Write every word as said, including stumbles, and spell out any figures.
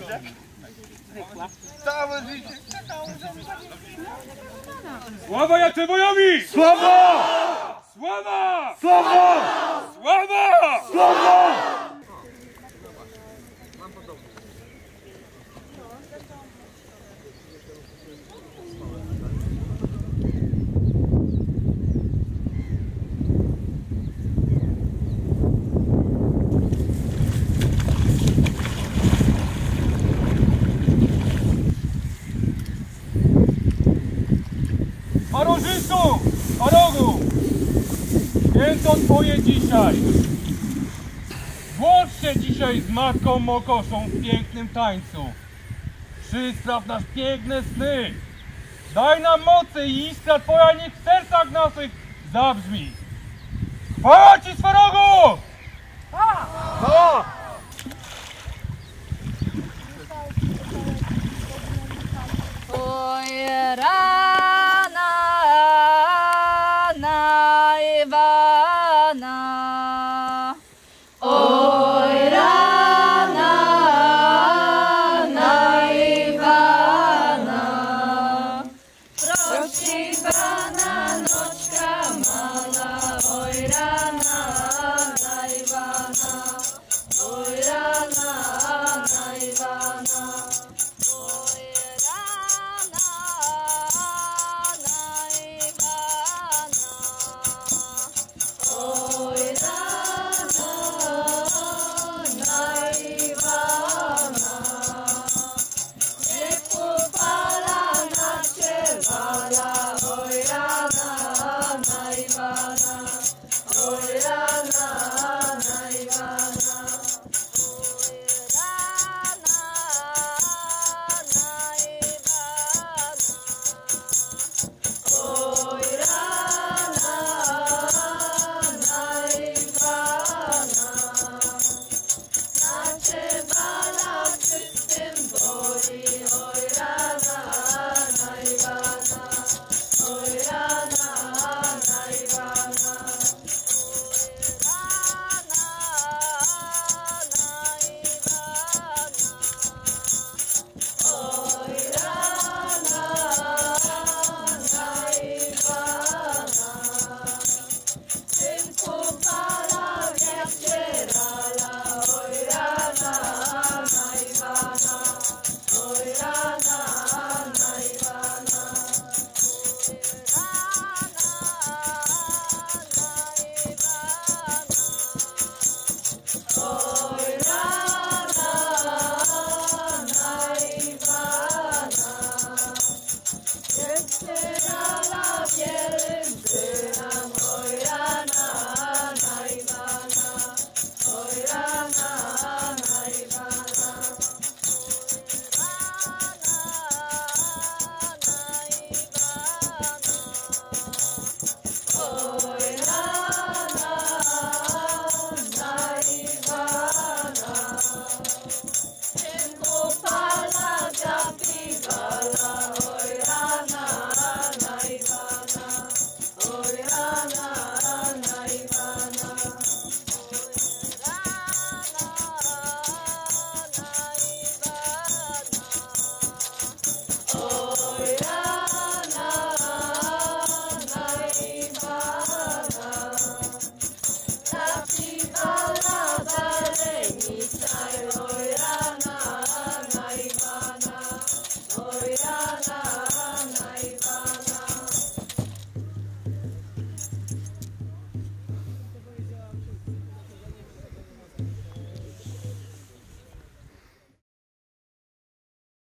Całe życie czekałem. Sława Jacewojowi! Sława! Sława! Sława! Sława! Sława! Marożysku! Marogu! Święto twoje dzisiaj! Włącz się dzisiaj z matką Mokoszą w pięknym tańcu. Przyspraw nasz piękne sny. Daj nam mocy i iskra twoja niech w sercach naszych zabrzmi. Chwała ci, Swarogu! Chwała!